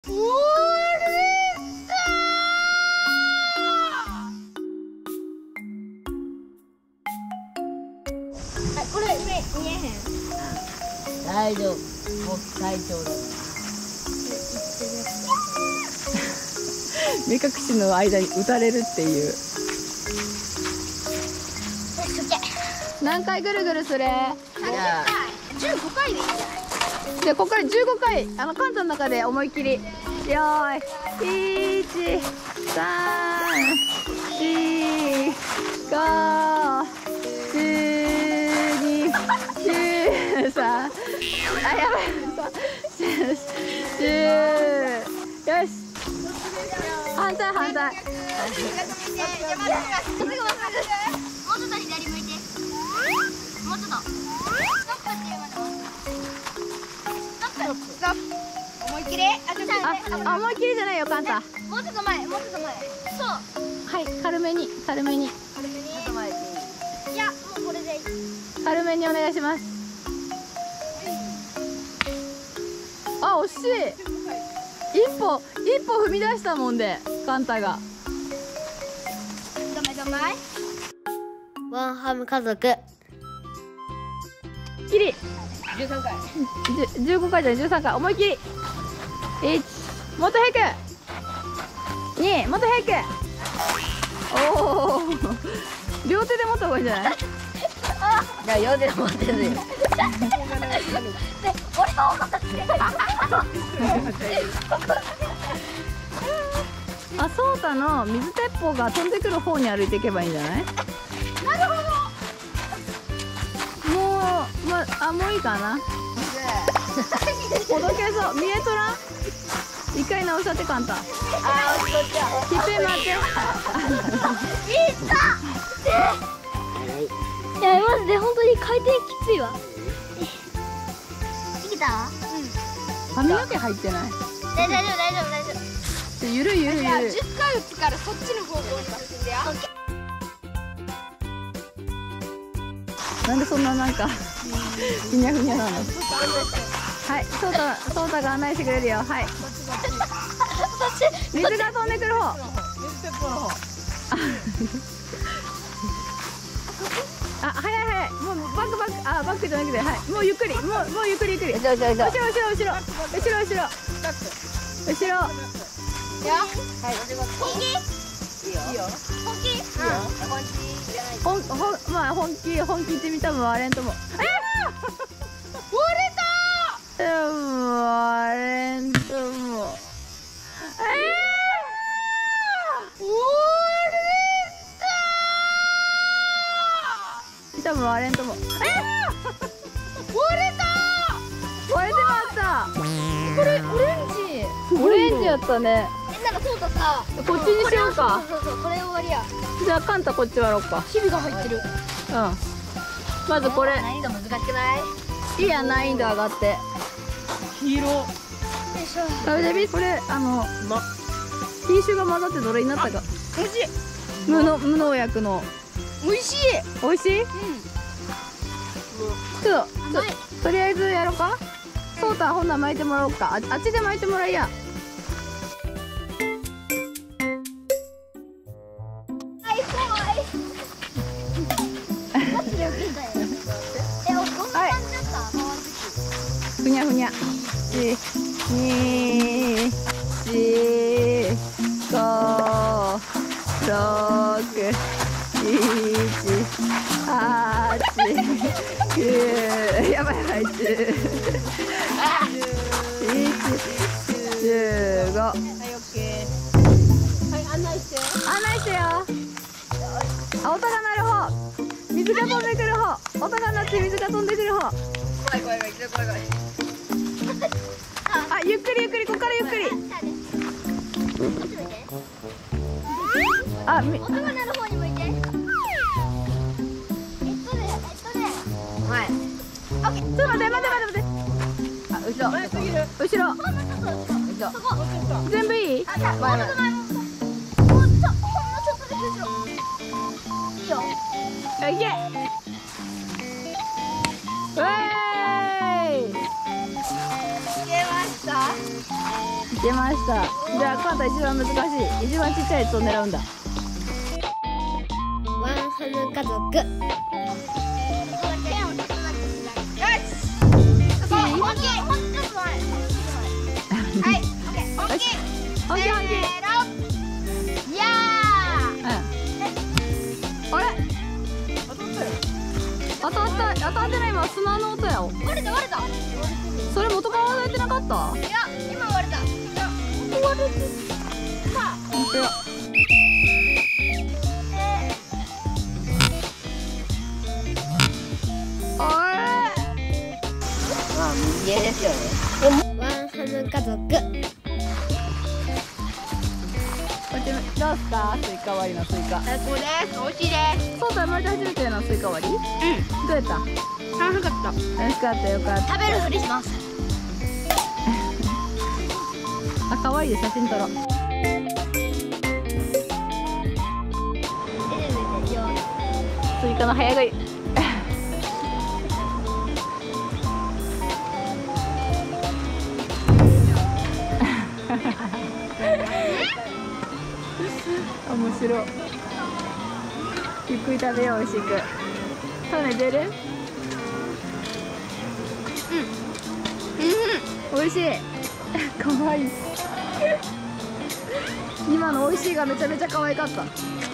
これ見えへん。 大丈夫。もう最長だ。 目隠しの間に撃たれるっていう。何回ぐるぐるする？ 15回でいいんじゃない？ じゃあここから15回カンタの中で思いっきり。よーい。1、3、4、5、12、13。あ、やばい。10。よし。反対反対。 もうちょっと左向いて。もうちょっと。ストップっていうまで。ストップ。思いっきり。 あ、思いっきりじゃないよ、カンタ。 もうちょっと前、もうちょっと前。そう。 はい、軽めに、軽めに。 軽めに。ちょっと前でいい。いや、もうこれでいい。 軽めにお願いします。あ、惜しい。一歩踏み出したもんで、カンタが。 どめ。ワンハム家族。 きり。 13回。 15回じゃない、13回、思いっきり。1、もっと早く。2、もっと早く。おお。両手で持った方がいいんじゃない？ じゃあ、4で持ってるよ。 俺が多かったっけ？ あ、ソータの水鉄砲が飛んでくる方に歩いていけばいいんじゃない？ なるほど。 もういいかな。ほどけそう、見えとらん。一回直しちゃって、カンタ。 あー、落ちとっちゃう。 ひっぺん回って。 いや、マジで本当に回転きついわ。いけた？ 髪の毛入ってない。 大丈夫。 ゆるい。 じゃあ10回打つからそっちの方向に進んでよ。 なんでそんななんかふにゃふにゃなの。はい、ソータが案内してくれるよ。はい。水が飛んでくる方。 水鉄砲の方。 あ、早い。もうバック。あ、バックじゃなくて、はい。もうゆっくり。もうゆっくり。後ろ。 後ろ。 後ろ。 よ。はい。本気？いいよ。本気？ まあ本気言ってみたも割れんとも。割れた。割れんとも。多分割れんとも。割れてました。これオレンジやったね。 なんかそうださ。 こっちにしようか。 そう、これ終わりや。 じゃあカンタこっち割ろうか。 ヒビが入ってる。 まずこれ。 難易度難しくない？ いいや、難易度上がって。 黄色。 よいしょ。 食べてみ。これ品種が混ざってどれになったか。 美味しい。 無農薬の。 美味しい。 美味しい？ちょっととりあえずやろうか。ソータほんなら巻いてもらおうか。あっちで巻いてもらいや。ふにゃふにゃ。1、2、4、5、6、7、8、9、やばい、10、11、15。はい、オッケー。はい、案内してよ。あ、音が鳴る方。水が飛んでくる方。音が鳴って水が飛んでくる方。 怖い。 あ、ゆっくり、ここからゆっくり。あ、 音が鳴る方に向いて。 前。 オッケー。 ちょっと待って。 あ、後ろ。 後ろ。 そこ。 全部いい？ もうちょっと前。ほんのちょっとで後ろ。いいよ。 いけ。ウェーイ。 いけました。 出ました。じゃあカンタ一番難しい、一番ちっちゃいやつを狙うんだ。 ワンハム家族。 本気。 いやうん。あれ？当たってない。今砂の音やよ。 割れた。 それ元から割れてなかった？ いや、今割れた。割れてた。 本当や。あれ？ まあ、民芸ですよね。 ワンハム家族。 こっちどうすか？スイカ割りのスイカ。 最高です。美味しいです。 そう生まれて初めてのスイカ割り？どうやった？ 楽しかった。 楽しかったよかった。 食べるふりします。 あ、可愛いで写真撮ろう。スイカの早食い。面白い。ゆっくり食べよう、美味しく。種出る？美味しい。可愛い。今の美味しいがめちゃめちゃ可愛かった。